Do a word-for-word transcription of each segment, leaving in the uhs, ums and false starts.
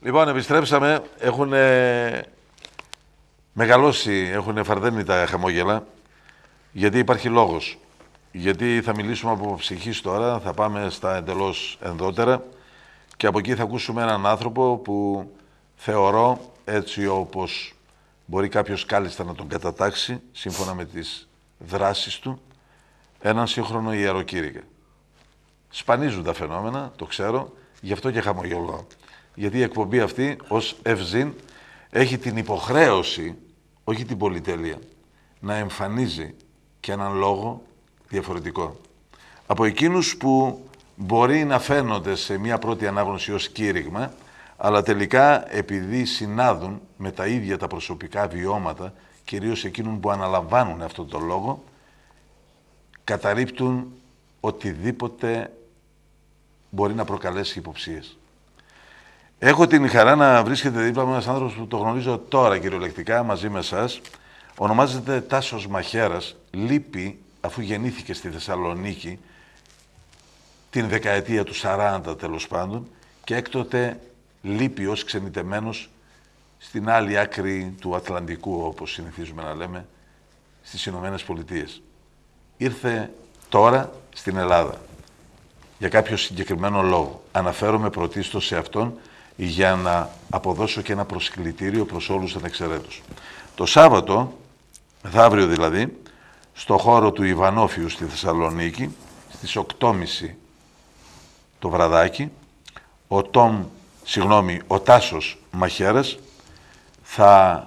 Λοιπόν, επιστρέψαμε. Έχουν μεγαλώσει, έχουν φαρδένει τα χαμόγελα. Γιατί υπάρχει λόγος. Γιατί θα μιλήσουμε από ψυχής τώρα, θα πάμε στα εντελώς ενδότερα και από εκεί θα ακούσουμε έναν άνθρωπο που θεωρώ, έτσι όπως μπορεί κάποιος κάλλιστα να τον κατατάξει, σύμφωνα με τις δράσεις του, έναν σύγχρονο ιεροκήρυκα. Σπανίζουν τα φαινόμενα, το ξέρω, γι' αυτό και χαμογελώ. Γιατί η εκπομπή αυτή, ως Ευζήν, έχει την υποχρέωση, όχι την πολυτέλεια, να εμφανίζει και έναν λόγο διαφορετικό. Από εκείνους που μπορεί να φαίνονται σε μια πρώτη ανάγνωση ως κήρυγμα, αλλά τελικά επειδή συνάδουν με τα ίδια τα προσωπικά βιώματα, κυρίως εκείνων που αναλαμβάνουν αυτόν τον λόγο, καταρρίπτουν οτιδήποτε μπορεί να προκαλέσει υποψίες. Έχω την χαρά να βρίσκεται δίπλα μου ένας άνθρωπος που το γνωρίζω τώρα κυριολεκτικά μαζί με εσάς. Ονομάζεται Τάσος Μαχαίρας, λείπει αφού γεννήθηκε στη Θεσσαλονίκη την δεκαετία του σαράντα τέλος πάντων και έκτοτε λείπει ως ξενιτεμένος στην άλλη άκρη του Ατλαντικού, όπως συνηθίζουμε να λέμε, στις Ηνωμένες Πολιτείες. Ήρθε τώρα στην Ελλάδα για κάποιο συγκεκριμένο λόγο. Αναφέρομαι πρωτίστως σε αυτόν για να αποδώσω και ένα προσκλητήριο προς όλους ανεξαιρέτως. Το Σάββατο, μεθαύριο δηλαδή, στο χώρο του Ιβανόφιου στη Θεσσαλονίκη, στις οκτώ και μισή το βραδάκι, ο Τόμ, συγγνώμη, ο Τάσος Μαχαίρας θα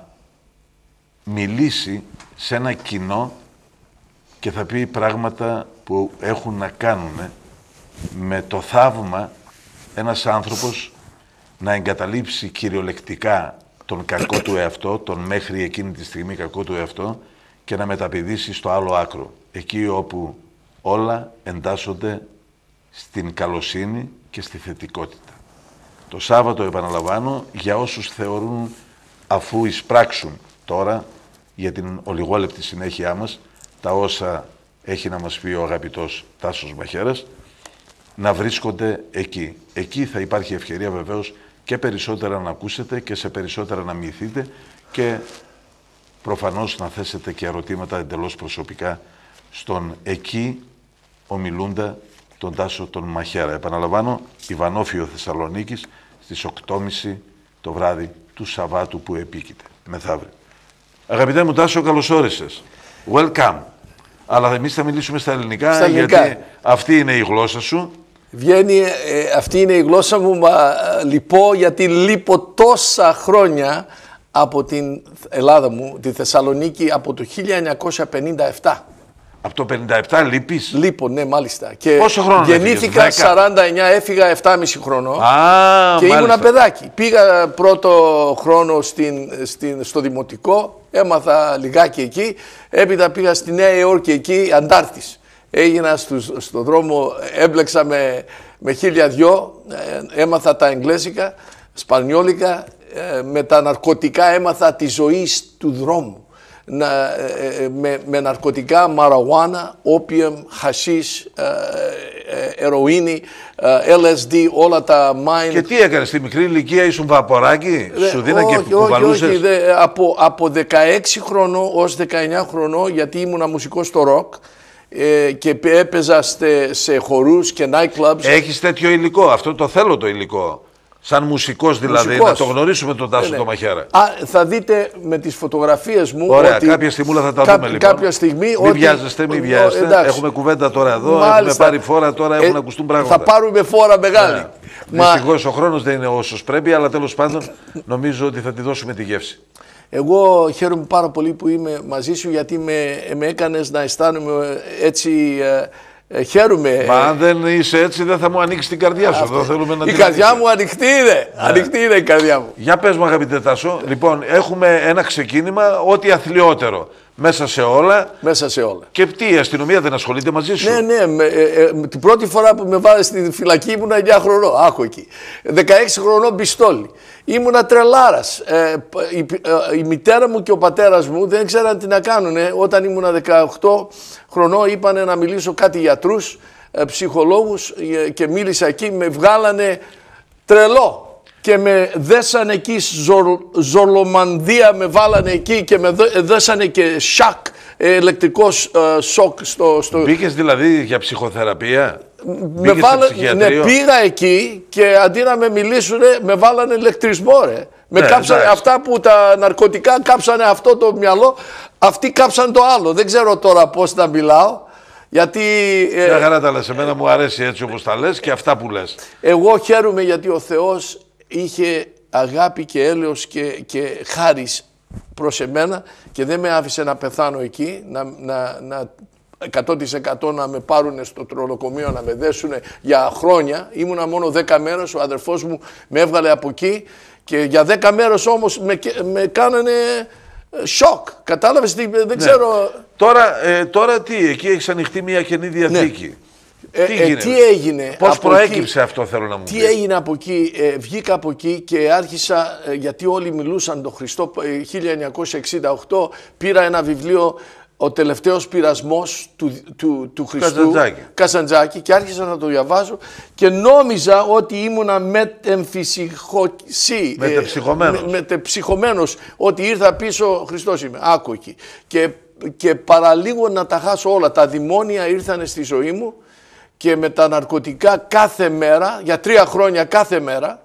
μιλήσει σε ένα κοινό και θα πει πράγματα που έχουν να κάνουν με το θαύμα ένας άνθρωπος να εγκαταλείψει κυριολεκτικά τον κακό του εαυτό, τον μέχρι εκείνη τη στιγμή κακό του εαυτό και να μεταπηδήσει στο άλλο άκρο, εκεί όπου όλα εντάσσονται στην καλοσύνη και στη θετικότητα. Το Σάββατο, επαναλαμβάνω, για όσους θεωρούν, αφού εισπράξουν τώρα για την ολιγόλεπτη συνέχειά μας, τα όσα έχει να μας πει ο αγαπητός Τάσος Μαχαίρας, να βρίσκονται εκεί. Εκεί θα υπάρχει ευκαιρία βεβαίως και περισσότερα να ακούσετε και σε περισσότερα να μυηθείτε και προφανώς να θέσετε και ερωτήματα εντελώς προσωπικά στον εκεί ομιλούντα τον Τάσο τον Μαχαίρα. Επαναλαμβάνω, Ιβανόφιο Θεσσαλονίκης στις οκτώ και μισή το βράδυ του Σαββάτου που επίκειται, μεθαύριο. Αγαπητέ μου Τάσο, καλώς όρισες. Welcome. Αλλά εμείς θα μιλήσουμε στα ελληνικά, στα ελληνικά, γιατί αυτή είναι η γλώσσα σου. Βγαίνει, ε, αυτή είναι η γλώσσα μου, μα λυπώ γιατί λείπω τόσα χρόνια από την Ελλάδα μου, τη Θεσσαλονίκη, από το χίλια εννιακόσια πενήντα επτά. Από το πενήντα επτά λείπεις. Λείπω, ναι, μάλιστα. Και πόσο χρόνο γεννήθηκα έφυγες, σαράντα εννιά, έφυγα επτά και μισή χρόνο. Α, και μάλιστα. ήμουνα παιδάκι. Πήγα πρώτο χρόνο στην, στην, στο δημοτικό, έμαθα λιγάκι εκεί. Έπειτα πήγα στη Νέα Υόρκη εκεί, Αντάρτης. Έγινα στους, στο δρόμο, έμπλεξα με, με χίλια δυο, ε, έμαθα τα εγγλέζικα, σπανιόλικα, ε, με τα ναρκωτικά έμαθα τη ζωή του δρόμου. Να, ε, με, με ναρκωτικά, μαραουάνα, όπιουμ, χασίς, ε, ε, ερωίνη, ε, ελ ες ντι, όλα τα μάιν. Και τι έκανες στη μικρή ηλικία, ήσουν βαποράκι, ε, σου δίνα όχι, και κουβαλούσες. Όχι, όχι, δε, από, από δεκαέξι χρονών ως δεκαεννιά χρονών, γιατί ήμουνα μουσικός στο ροκ, ε, και έπαιζα σε, σε χορούς και night clubs. Έχεις τέτοιο υλικό, αυτό το θέλω το υλικό. Σαν μουσικός δηλαδή, μουσικός. Να το γνωρίσουμε τον Τάσο ναι, το Μαχαίρα. Α, θα δείτε με τις φωτογραφίες μου. Ωραία, ότι κάποια στιγμή θα τα κά, δούμε λοιπόν. Κάποια στιγμή. Μην ότι... βιάζεστε, μην βιάζεστε. Εντάξει. Έχουμε κουβέντα τώρα εδώ, Μάλιστα. έχουμε πάρει φόρα τώρα, έχουν ε, ακουστούν πράγματα. Θα πάρουμε φόρα μεγάλη. Yeah. Μα... Δυστυχώς ο χρόνος δεν είναι όσος πρέπει, αλλά τέλος πάντων νομίζω ότι θα τη δώσουμε τη γεύση. Εγώ χαίρομαι πάρα πολύ που είμαι μαζί σου, γιατί με, με έκανες να αισθάνομαι έτσι. Ε, χαίρομαι. Μα αν δεν είσαι έτσι, δεν θα μου ανοίξει την καρδιά σου. Εδώ θέλουμε να η την καρδιά ανοίξει. μου ανοιχτή είναι. Ναι. Ανοιχτή είναι η καρδιά μου. Για πες μου, αγαπητέ Τάσο. Λοιπόν, έχουμε ένα ξεκίνημα, ό,τι αθλιότερο. Μέσα σε όλα. Μέσα σε όλα. Και τι, η αστυνομία δεν ασχολείται μαζί σου? Ναι, ναι. Με, ε, ε, την πρώτη φορά που με βάλε στη φυλακή ήμουν εννιά χρονών. Άκου εκεί. δεκαέξι χρονών πιστόλι. Ήμουνα τρελάρας. Ε, η, ε, η μητέρα μου και ο πατέρας μου δεν ξέραν τι να κάνουν. Όταν ήμουνα δεκαοκτώ χρονών είπανε να μιλήσω κάτι γιατρούς, ε, ψυχολόγους, ε, και μίλησα εκεί. Με βγάλανε τρελό. και με δέσανε εκεί ζολ, ζολομανδία, με βάλανε εκεί και με δέσανε και σακ, ηλεκτρικό ε, σοκ στο... στο... Μπήκες δηλαδή για ψυχοθεραπεία? Με βάλα... Ναι, πήγα εκεί και αντί να με μιλήσουν, με βάλανε ηλεκτρισμό, ρε. Με ναι, κάψανε αυτά που τα ναρκωτικά κάψανε αυτό το μυαλό, αυτοί κάψαν το άλλο. Δεν ξέρω τώρα πώς να μιλάω, γιατί... Μια χαρά τα λες, εμένα μου αρέσει έτσι όπως τα λες και αυτά που λες. Εγώ χαίρομαι γιατί ο Θεός είχε αγάπη και έλεος και, και χάρις προς εμένα και δεν με άφησε να πεθάνω εκεί, να, να, να εκατό τοις εκατό να με πάρουν στο τρολοκομείο, να με δέσουν για χρόνια. Ήμουνα μόνο δέκα μέρες, ο αδερφός μου με έβγαλε από εκεί και για δέκα μέρες όμως με, με κάνανε σοκ. Κατάλαβες, δεν ναι. ξέρω... Τώρα, ε, τώρα τι, εκεί έχεις ανοιχτεί μια Καινή Διαθήκη. Ναι. Τι, ε, ε, τι έγινε, πώς προέκυψε εκεί, αυτό θέλω να μου τι πεις. Τι έγινε από εκεί, ε, βγήκα από εκεί και άρχισα, ε, γιατί όλοι μιλούσαν τον Χριστό, ε, χίλια εννιακόσια εξήντα οκτώ πήρα ένα βιβλίο, ο τελευταίος πειρασμός του, του, του Χριστού, Καζαντζάκη. Καζαντζάκη, και άρχισα να το διαβάζω και νόμιζα ότι ήμουνα μετεμφυσικοσύ, μετεψυχωμένος. Ε, μετεψυχωμένος, ότι ήρθα πίσω, ο Χριστός είμαι, άκου εκεί. Και, και παραλίγο να τα χάσω όλα, τα δαιμόνια ήρθανε στη ζωή μου και με τα ναρκωτικά κάθε μέρα, για τρία χρόνια κάθε μέρα,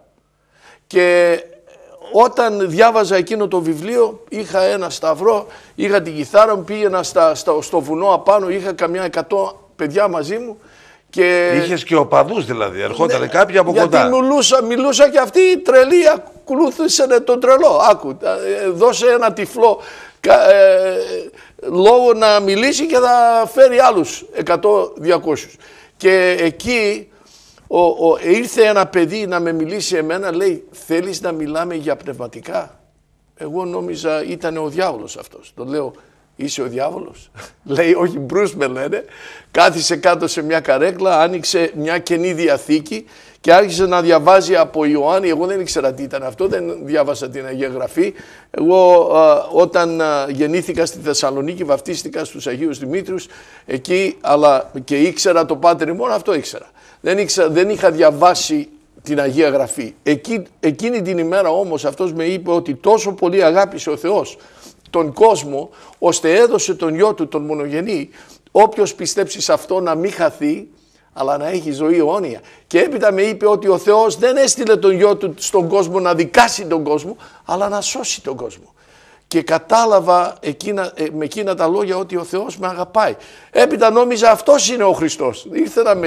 και όταν διάβαζα εκείνο το βιβλίο είχα ένα σταυρό, είχα την κιθάρα μου, πήγαινα στα, στα, στο βουνό απάνω, είχα καμιά εκατό παιδιά μαζί μου. Και... Είχες και οπαδούς δηλαδή, ερχόταν ναι, κάποιοι από γιατί κοντά. Γιατί μιλούσα, μιλούσα και αυτοί οι τρελοί ακολούθησαν τον τρελό. Άκου, δώσε ένα τυφλό ε, λόγο να μιλήσει και θα φέρει άλλους εκατό διακόσιους. Και εκεί ο, ο, ήρθε ένα παιδί να με μιλήσει εμένα, λέει, θέλεις να μιλάμε για πνευματικά? Εγώ νόμιζα ήταν ο διάβολος αυτός. Τον λέω, είσαι ο διάβολος? Λέει, όχι, Μπρους με λένε. Κάθισε κάτω σε μια καρέκλα, άνοιξε μια Καινή Διαθήκη και άρχισε να διαβάζει από Ιωάννη. Εγώ δεν ήξερα τι ήταν αυτό, δεν διάβασα την Αγία Γραφή. Εγώ α, όταν α, γεννήθηκα στη Θεσσαλονίκη, βαφτίστηκα στους Αγίους Δημήτριους εκεί, αλλά και ήξερα το Πάτερ ημών, αυτό ήξερα. Δεν, ήξερα, δεν είχα διαβάσει την Αγία Γραφή. Εκεί, εκείνη την ημέρα όμως αυτός με είπε ότι τόσο πολύ αγάπησε ο Θεός τον κόσμο, ώστε έδωσε τον Υιό του, τον μονογενή, όποιος πιστέψει σε αυτό να μην χαθεί, αλλά να έχει ζωή αιώνια. Και έπειτα με είπε ότι ο Θεός δεν έστειλε τον Υιό του στον κόσμο να δικάσει τον κόσμο, αλλά να σώσει τον κόσμο. Και κατάλαβα εκείνα, με εκείνα τα λόγια ότι ο Θεός με αγαπάει. Έπειτα νόμιζα αυτός είναι ο Χριστός. Ήρθε να με,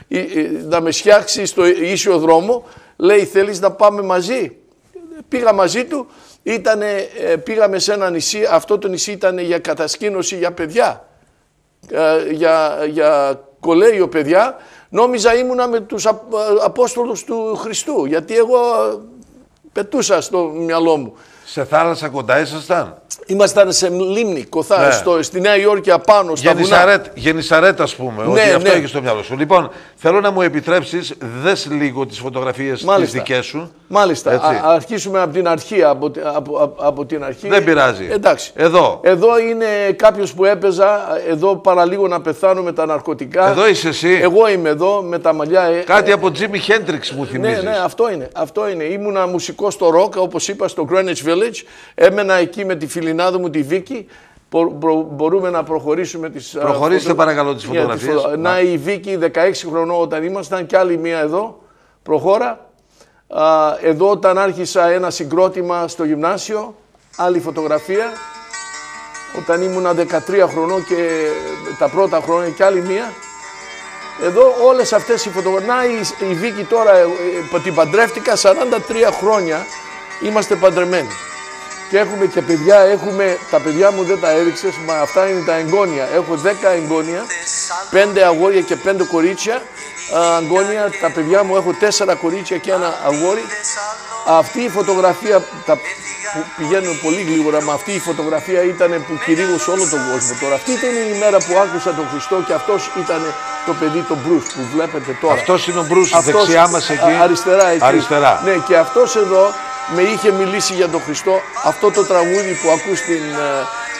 να με σιάξει στο ίσιο δρόμο, λέει, θέλεις να πάμε μαζί? Πήγα μαζί του. Ήτανε, πήγαμε σε ένα νησί, αυτό το νησί ήταν για κατασκήνωση για παιδιά, για, για κολέγιο παιδιά. Νόμιζα ήμουνα με τους Απόστολους του Χριστού, γιατί εγώ πετούσα στο μυαλό μου. Σε θάλασσα κοντά ήσασταν? Ήμασταν σε λίμνη, κοθά, ναι. στο, στη Νέα Υόρκη απάνω, στα Γενισαρέτ, βουνά. Γενισαρέτ, ας πούμε, ναι, ότι αυτό ναι. έχει στο μυαλό σου. Λοιπόν, θέλω να μου επιτρέψεις, δες λίγο τις φωτογραφίες τις δικές σου. Μάλιστα. Α, αρχίσουμε από την αρχή. Από, από, από, από την αρχή. Δεν πειράζει. Εντάξει. Εδώ. Εδώ είναι κάποιος που έπαιζα, εδώ παραλίγο να πεθάνω με τα ναρκωτικά. Εδώ είσαι εσύ. Εγώ είμαι εδώ με τα μαλλιά. Κάτι ε, από Τζίμι Χέντριξ μου θυμίζεις. Ναι, ναι, αυτό είναι. Αυτό είναι. Ήμουνα μουσικός στο ροκ, όπως είπα, στο Greenwich Village. Έμενα εκεί με τη φιλινάδα μου τη Βίκη. Μπο, μπο, μπορούμε να προχωρήσουμε τις... Προχωρήστε φωτο... παρακαλώ τις φωτογραφίες. Yeah, να η Βίκη δεκαέξι χρονών όταν ήμασταν και άλλη μία εδώ. Προχώρα. Α, εδώ όταν άρχισα ένα συγκρότημα στο γυμνάσιο. Άλλη φωτογραφία. Όταν ήμουνα δεκατρία χρονών και τα πρώτα χρόνια και άλλη μία. Εδώ όλες αυτές οι φωτογραφίες. Να η, η Βίκη τώρα ε, ε, την παντρεύτηκα σαράντα τρία χρόνια. Είμαστε παντρεμένοι. Και έχουμε και παιδιά, έχουμε, τα παιδιά μου δεν τα έδειξες, μα αυτά είναι τα εγγόνια. Έχω δέκα εγγόνια, πέντε αγόρια και πέντε κορίτσια. Αγγόνια, τα παιδιά μου έχω τέσσερα κορίτσια και ένα αγόρι. Αυτή η φωτογραφία, τα, που πηγαίνουν πολύ γλίγορα, μα αυτή η φωτογραφία ήταν που κηρύγωσε όλο τον κόσμο τώρα. Αυτή ήταν η μέρα που άκουσα τον Χριστό και αυτός ήταν το παιδί, τον Μπρους που βλέπετε τώρα. Αυτός είναι ο Μπρους, δεξιά μας εκεί. Αριστερά εκεί. Αριστερά. Ναι, και αυτός εδώ με είχε μιλήσει για τον Χριστό. Αυτό το τραγούδι που ακούς στην,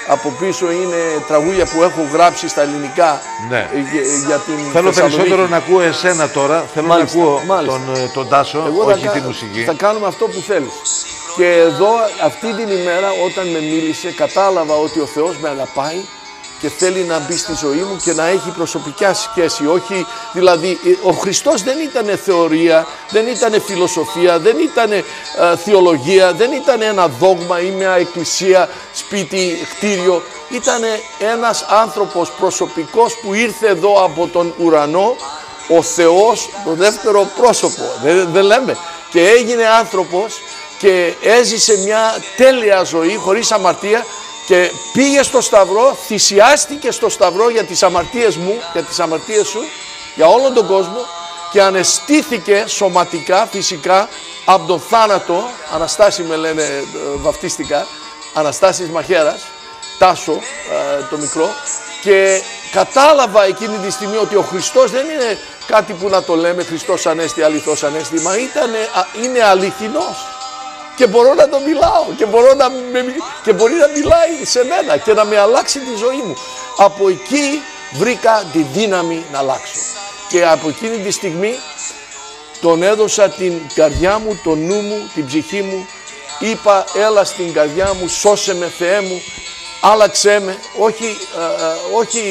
από πίσω είναι τραγούδια που έχω γράψει στα ελληνικά. Ναι. Για, για την Θέλω Θεσσαλονίκη. περισσότερο να ακούω εσένα τώρα. Θέλω Μάλιστα, να ακούω μάλιστα. τον, τον Τάσο, Εγώ όχι θα, τη μουσική. θα κάνουμε αυτό που θέλεις. Και εδώ αυτή την ημέρα όταν με μίλησε κατάλαβα ότι ο Θεός με αγαπάει και θέλει να μπει στη ζωή μου και να έχει προσωπικά σχέση. Όχι, δηλαδή, ο Χριστός δεν ήταν θεωρία, δεν ήταν φιλοσοφία, δεν ήταν ε, θεολογία, δεν ήταν ένα δόγμα ή μια εκκλησία, σπίτι, κτίριο. Ήταν ένας άνθρωπος προσωπικός που ήρθε εδώ από τον ουρανό, ο Θεός, το δεύτερο πρόσωπο, δεν, δεν λέμε. Και έγινε άνθρωπος και έζησε μια τέλεια ζωή χωρίς αμαρτία και πήγε στο Σταυρό, θυσιάστηκε στο Σταυρό για τις αμαρτίες μου, για τις αμαρτίες σου, για όλον τον κόσμο και ανεστήθηκε σωματικά, φυσικά, από τον θάνατο. Αναστάση με λένε βαφτίστηκα, Αναστάσης Μαχαίρας, Τάσο ε, το μικρό, και κατάλαβα εκείνη τη στιγμή ότι ο Χριστός δεν είναι κάτι που να το λέμε Χριστός Ανέστη, αληθώς Ανέστη, μα ήτανε, α, είναι αληθινός. Και μπορώ να το μιλάω και, μπορώ να με, και μπορεί να μιλάει σε μένα και να με αλλάξει τη ζωή μου. Από εκεί βρήκα τη δύναμη να αλλάξω. Και από εκείνη τη στιγμή τον έδωσα την καρδιά μου, το νου μου, την ψυχή μου. Είπα έλα στην καρδιά μου, σώσε με Θεέ μου, άλλαξέ με. Όχι, α, α, όχι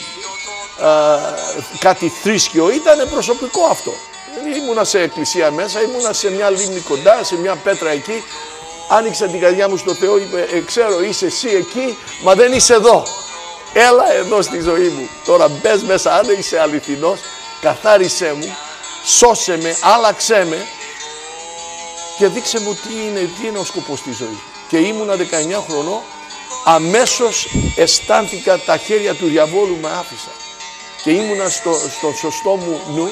α, κάτι θρήσκιο, ήταν προσωπικό αυτό. Ήμουνα σε εκκλησία μέσα, ήμουνα σε μια λίμνη κοντά, σε μια πέτρα εκεί. Άνοιξα την καρδιά μου στο Θεό, είπε ε, ξέρω είσαι εσύ εκεί, μα δεν είσαι εδώ. Έλα εδώ στη ζωή μου. Τώρα μπες μέσα, αν είσαι αληθινός, καθάρισέ μου, σώσε με, άλλαξέ με και δείξε μου τι είναι, τι είναι ο σκοπός της ζωής. Και ήμουνα δεκαεννιά χρονών, αμέσως αισθάνθηκα τα χέρια του διαβόλου με άφησα. Και ήμουνα στο, στο σωστό μου νου.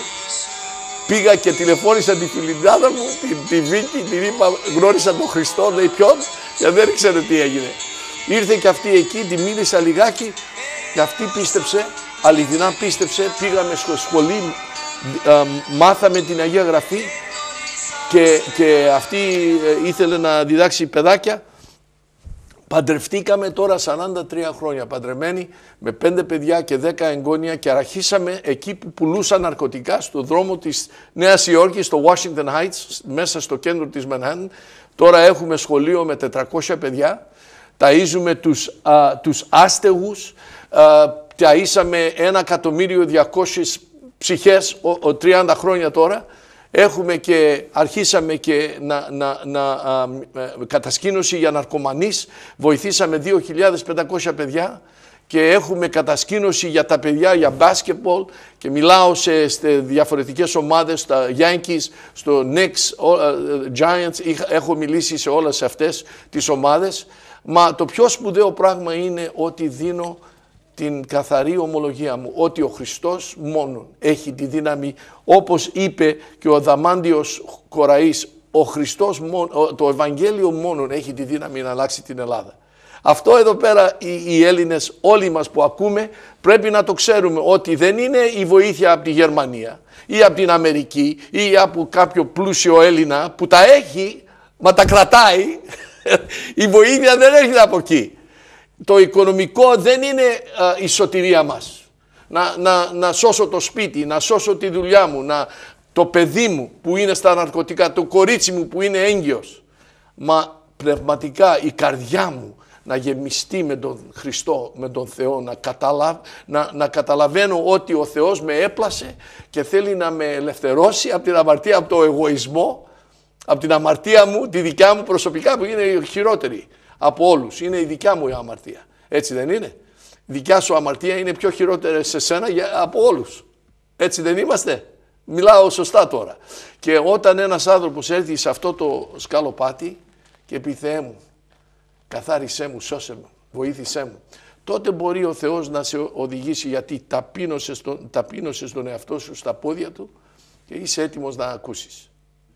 Πήγα και τηλεφώνησα τη φιλινάδα μου, τη, τη Βίκη, την είπα, γνώρισα τον Χριστό, λέει ποιον, γιατί δεν ήξερε τι έγινε. Ήρθε και αυτή εκεί, τη μίλησα λιγάκι και αυτή πίστεψε, αληθινά πίστεψε, πήγαμε στο σχολείο, α, μάθαμε την Αγία Γραφή και, και αυτή ε, ήθελε να διδάξει παιδάκια. Παντρευτήκαμε τώρα σαράντα τρία χρόνια παντρεμένοι με πέντε παιδιά και δέκα εγγόνια και αρχίσαμε εκεί που πουλούσαν ναρκωτικά στο δρόμο της Νέας Υόρκης, στο Washington Heights, μέσα στο κέντρο της Manhattan. Τώρα έχουμε σχολείο με τετρακόσια παιδιά, ταΐζουμε τους, α, τους άστεγους, α, ταΐσαμε ένα εκατομμύριο διακόσιες ψυχές ο, ο, τριάντα χρόνια τώρα. Έχουμε και αρχίσαμε και να, να, να α, κατασκήνωση για ναρκωμανείς, βοηθήσαμε δύο χιλιάδες πεντακόσια παιδιά και έχουμε κατασκήνωση για τα παιδιά για μπάσκετμπολ και μιλάω σε, σε διαφορετικές ομάδες, στα Yankees, στο Knicks, uh, Giants, έχω μιλήσει σε όλες αυτές τις ομάδες, μα το πιο σπουδαίο πράγμα είναι ότι δίνω την καθαρή ομολογία μου, ότι ο Χριστός μόνον έχει τη δύναμη, όπως είπε και ο Αδαμάντιος Κοραής, ο Χριστός μόνο, το Ευαγγέλιο μόνον έχει τη δύναμη να αλλάξει την Ελλάδα. Αυτό εδώ πέρα οι, οι Έλληνες όλοι μας που ακούμε πρέπει να το ξέρουμε, ότι δεν είναι η βοήθεια από τη Γερμανία ή από την Αμερική ή από κάποιο πλούσιο Έλληνα που τα έχει, μα τα κρατάει. Η βοήθεια δεν έρχεται από εκεί. Το οικονομικό δεν είναι α, η σωτηρία μας. Να, να, να σώσω το σπίτι, να σώσω τη δουλειά μου, να, το παιδί μου που είναι στα ναρκωτικά, το κορίτσι μου που είναι έγκυος. Μα πνευματικά η καρδιά μου να γεμιστεί με τον Χριστό, με τον Θεό, να, καταλαβ, να, να καταλαβαίνω ότι ο Θεός με έπλασε και θέλει να με ελευθερώσει από την αμαρτία, από το εγωισμό, από την αμαρτία μου, τη δικιά μου προσωπικά που είναι η χειρότερη από όλους. Είναι η δικιά μου η αμαρτία. Έτσι δεν είναι? Η δικιά σου αμαρτία είναι πιο χειρότερη σε σένα από όλους. Έτσι δεν είμαστε? Μιλάω σωστά τώρα. Και όταν ένας άνθρωπος έρθει σε αυτό το σκαλοπάτι και πει Θεέ μου, καθάρισέ μου, σώσε μου, βοήθησέ μου, τότε μπορεί ο Θεός να σε οδηγήσει, γιατί ταπείνωσες τον, ταπείνωσες τον εαυτό σου στα πόδια του και είσαι έτοιμος να ακούσεις.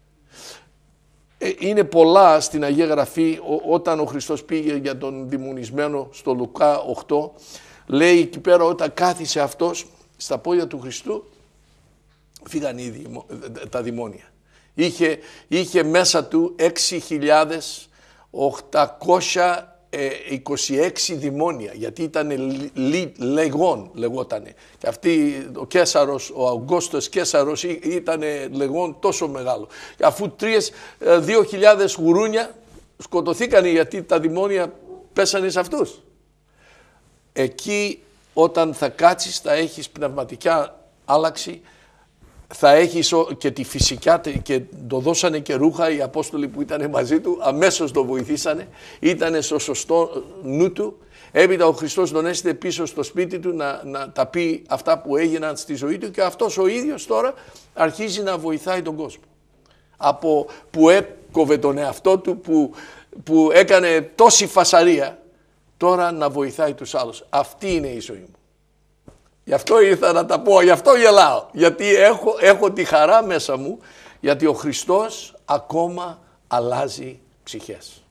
Είναι πολλά στην Αγία Γραφή. Όταν ο Χριστός πήγε για τον δαιμονισμένο στο Λουκά οκτώ, λέει εκεί πέρα όταν κάθισε αυτός στα πόδια του Χριστού, φύγαν ήδη τα δειμόνια. Είχε, είχε μέσα του έξι χιλιάδες οκτακόσια ε, είκοσι έξι δημόνια, γιατί ήταν λεγόν, λεγότανε. Και αυτή, ο Κέσαρος, ο Αυγούστος Κέσαρος ήταν λεγόν τόσο μεγάλο. Και αφού τρεις, δύο χιλιάδες γουρούνια σκοτωθήκανε γιατί τα δημόνια πέσανε σε αυτούς. Εκεί όταν θα κάτσεις θα έχεις πνευματικά άλλαξη, θα έχεις και τη φυσικά, και το δώσανε και ρούχα οι Απόστολοι που ήταν μαζί του, αμέσως το βοηθήσανε, ήταν στο σωστό νου του. Έπειτα ο Χριστός τον έστειλε πίσω στο σπίτι του να, να τα πει αυτά που έγιναν στη ζωή του, και αυτός ο ίδιος τώρα αρχίζει να βοηθάει τον κόσμο. Από που έκοβε τον εαυτό του, που, που έκανε τόση φασαρία, τώρα να βοηθάει τους άλλους. Αυτή είναι η ζωή μου. Γι' αυτό ήρθα να τα πω, γι' αυτό γελάω. Γιατί έχω, έχω τη χαρά μέσα μου, γιατί ο Χριστός ακόμα αλλάζει ψυχές.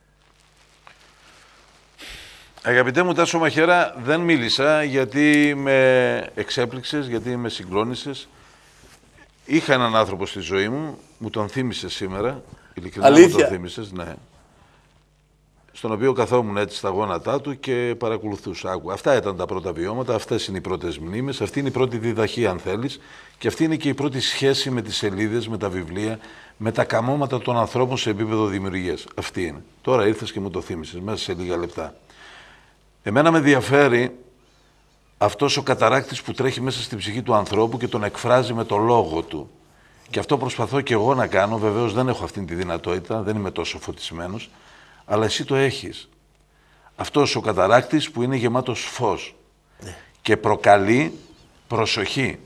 Αγαπητέ μου Τάσο Μαχαίρα, δεν μίλησα γιατί με εξέπληξες, γιατί με συγκλώνησες. Είχα έναν άνθρωπο στη ζωή μου, μου τον θύμισες σήμερα. Ειλικρινά μου τον θύμισες, ναι. Στον οποίο καθόμουν έτσι στα γόνατά του και παρακολουθούσα. Άκου. Αυτά ήταν τα πρώτα βιώματα, αυτές είναι οι πρώτες μνήμες, αυτή είναι η πρώτη διδαχή αν θέλεις, και αυτή είναι και η πρώτη σχέση με τις σελίδες, με τα βιβλία, με τα καμώματα των ανθρώπων σε επίπεδο δημιουργίας. Αυτή είναι. Τώρα ήρθες και μου το θύμισες μέσα σε λίγα λεπτά. Εμένα με ενδιαφέρει αυτός ο καταράκτης που τρέχει μέσα στην ψυχή του ανθρώπου και τον εκφράζει με το λόγο του. Και αυτό προσπαθώ και εγώ να κάνω, βεβαίως δεν έχω αυτή τη δυνατότητα, δεν είμαι τόσο φωτισμένος, αλλά εσύ το έχεις. Αυτός ο καταράκτης που είναι γεμάτος φως, ναι, και προκαλεί προσοχή.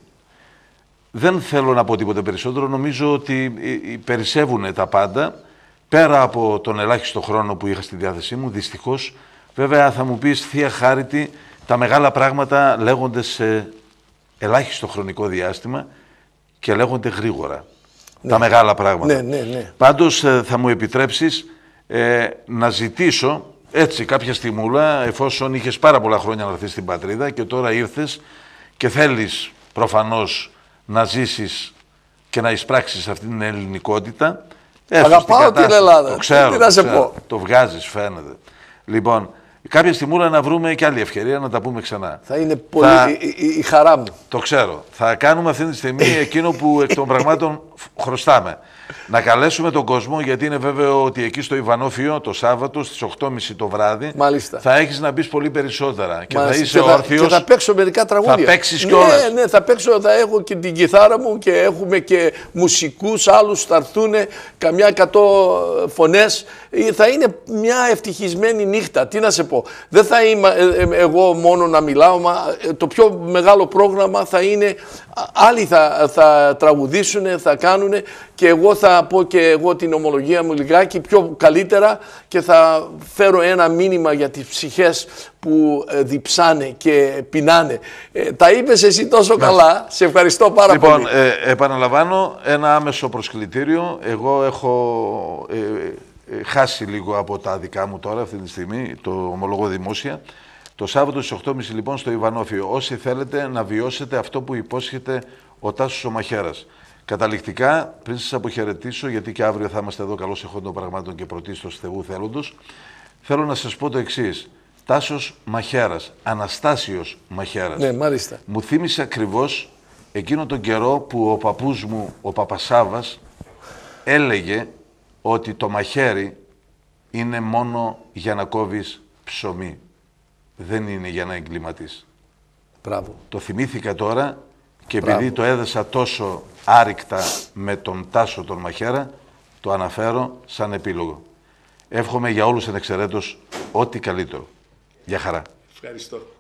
Δεν θέλω να πω τίποτε περισσότερο, νομίζω ότι περισσεύουν τα πάντα, πέρα από τον ελάχιστο χρόνο που είχα στη διάθεσή μου, δυστυχώς. Βέβαια θα μου πεις, Θεία Χάριτη, τα μεγάλα πράγματα λέγονται σε ελάχιστο χρονικό διάστημα και λέγονται γρήγορα. Ναι. Τα μεγάλα πράγματα. Ναι, ναι, ναι. Πάντως θα μου επιτρέψεις ε, να ζητήσω έτσι κάποια στιγμούλα, εφόσον είχες πάρα πολλά χρόνια να έρθεις στην πατρίδα και τώρα ήρθες και θέλεις προφανώς να ζήσεις και να εισπράξεις αυτή την ελληνικότητα. Αγαπάω την Ελλάδα. Το ξέρω, τι να σε ξέρω, πω. Το βγάζεις, φαίνεται. Λοιπόν, κάποια στιγμούλα να βρούμε και άλλη ευκαιρία να τα πούμε ξανά. Θα είναι πολύ θα... η, η, η χαρά μου. Το ξέρω. Θα κάνουμε αυτή τη στιγμή εκείνο που εκ των πραγμάτων χρωστάμε. Να καλέσουμε τον κόσμο, γιατί είναι βέβαιο ότι εκεί στο Ιβανόφιο το Σάββατο στις οκτώ και μισή το βράδυ, μάλιστα, θα έχεις να πεις πολύ περισσότερα. Και μάλιστα, θα είσαι και θα, όρθιος. Και θα παίξω μερικά τραγούδια. Θα παίξεις κιόλας. Ναι, ναι, θα παίξω, θα έχω και την κιθάρα μου και έχουμε και μουσικούς άλλους, θα έρθουν καμιά εκατό φωνές. Θα είναι μια ευτυχισμένη νύχτα. Τι να σε πω. Δεν θα είμαι εγώ μόνο να μιλάω, μα το πιο μεγάλο πρόγραμμα θα είναι άλλοι θα, θα τραγουδήσουν, θα κάνουν, και εγώ θα πω και εγώ την ομολογία μου λιγάκι πιο καλύτερα και θα φέρω ένα μήνυμα για τις ψυχές που διψάνε και πεινάνε. Ε, τα είπες εσύ τόσο ναι. καλά. Σε ευχαριστώ πάρα λοιπόν, πολύ. Λοιπόν, ε, επαναλαμβάνω ένα άμεσο προσκλητήριο. Εγώ έχω ε, ε, χάσει λίγο από τα δικά μου τώρα αυτή τη στιγμή, το ομολογώ δημόσια. Το Σάββατο στις οκτώ και μισή λοιπόν στο Ιβανόφιο. Όσοι θέλετε να βιώσετε αυτό που υπόσχεται ο Τάσος ο Μαχαίρας. Καταληκτικά, πριν σας αποχαιρετήσω, γιατί και αύριο θα είμαστε εδώ καλώς εχόντων των πραγμάτων και πρωτίστως Θεού θέλοντος, θέλω να σας πω το εξής. Τάσος Μαχαίρας, Αναστάσιος Μαχαίρας. Ναι, μάλιστα. Μου θύμισε ακριβώς εκείνο τον καιρό που ο παππούς μου, ο Παπασάβας, έλεγε ότι το μαχαίρι είναι μόνο για να κόβεις ψωμί. Δεν είναι για να εγκληματείς. Μπράβο. Το θυμήθηκα τώρα και Μπράβο. επειδή το έδεσα τόσο άρρηκτα με τον Τάσο τον Μαχαίρα, το αναφέρω σαν επίλογο. Εύχομαι για όλους ανεξαιρέτως ό,τι καλύτερο. Γεια χαρά. Ευχαριστώ.